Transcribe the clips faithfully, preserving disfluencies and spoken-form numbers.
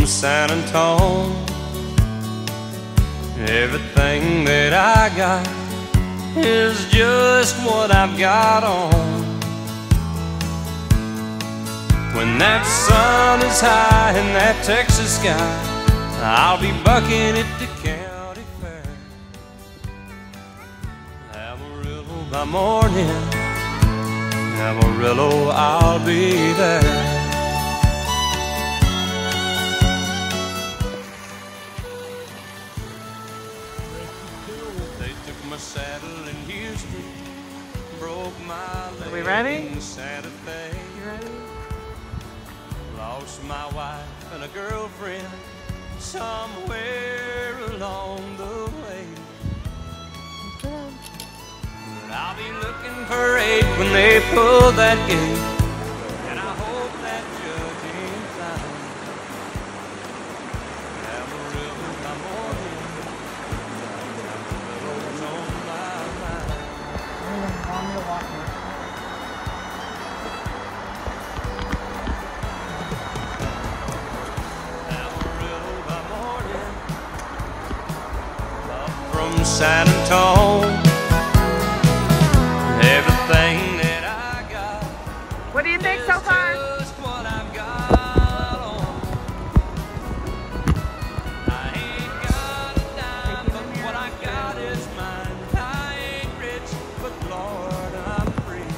San Antone. Everything that I got is just what I've got on. When that sun is high in that Texas sky, I'll be bucking at the county fair. Amarillo by morning, Amarillo, I'll be there. They took my saddle in Houston, broke my leg. Are we ready? In Santa Fe. You ready? Lost my wife and a girlfriend somewhere along the way. Good. But I'll be looking for eight when they pull that gate, and I hope that judge ain't lying. Amarillo by morning, Amarillo's on my mind. Amarillo by morning, up from San Antone. Everything that I got, What do you think so far? just what I've got on. I ain't got a dime, but what I got is mine. I ain't rich, but Lord, I'm free.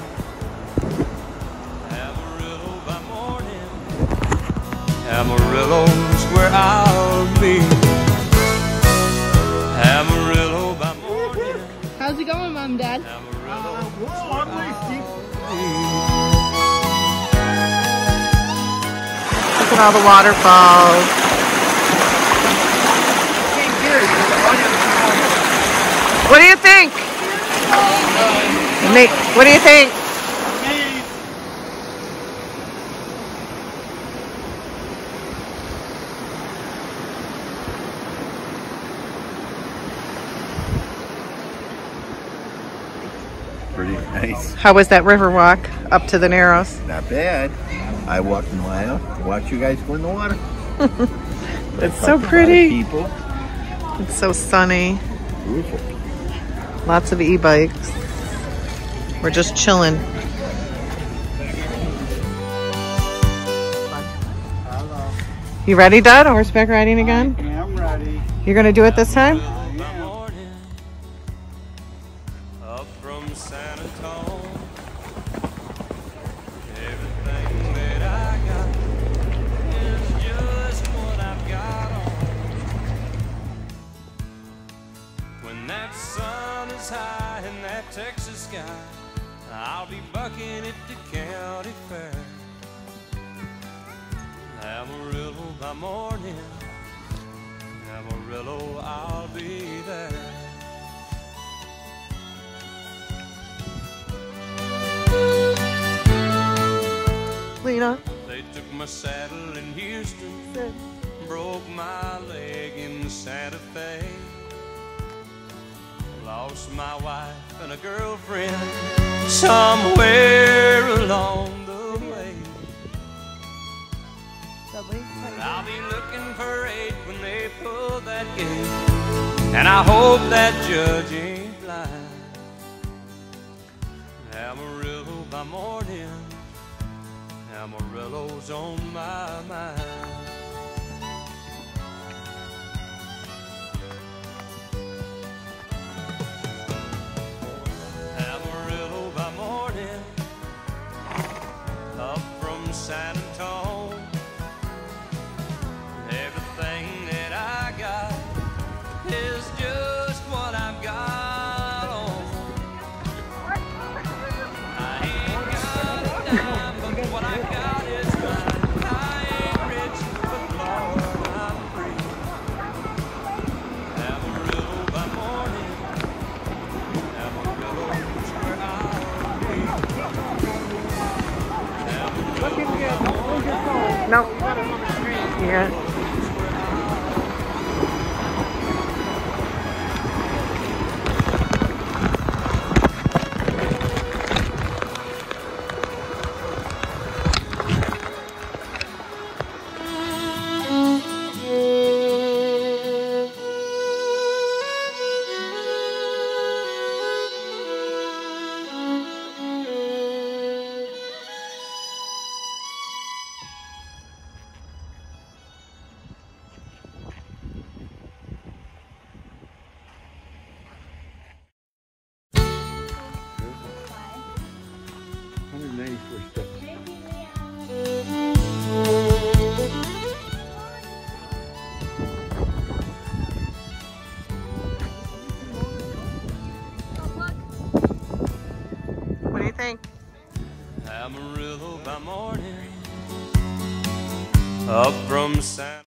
Amarillo by morning, Amarillo's where I'll be. Amarillo by morning, How's it going, Mom and Dad? Amarillo. Look at all the waterfalls. What do you think? Nate, what do you think? Pretty nice. How was that river walk up to the Narrows? Not bad. I walked a mile to watch you guys go in the water. It's Talked to a so lot of pretty. people. It's so sunny. Beautiful. Lots of e-bikes. We're just chilling. You ready, Dad? Horseback riding again? I'm ready. You're gonna do it this time? Morning, up from San Antone. Everything that I got is just what I've got on. When that sun is high in that Texas sky, I'll be bucking at the county fair. Amarillo by morning, Amarillo, I'll be there. Lena. They took my saddle in Houston, broke my leg in Santa Fe. Lost my wife and a girlfriend somewhere along the way. But I'll be looking for eight when they pull that gate, and I hope that judge ain't blind. Amarillo by morning, Amarillo's on my mind. Amarillo by morning, up from San Antone. Everything that I got is just what I've got on. I ain't got a dime, but what I got is mine. I ain't rich, but Lord, I'm free. Amarillo by morning, Amarillo's where I'll be. Amarillo by morning, No. Yeah. nice for stuff. What do you think? Amarillo by morning, up from San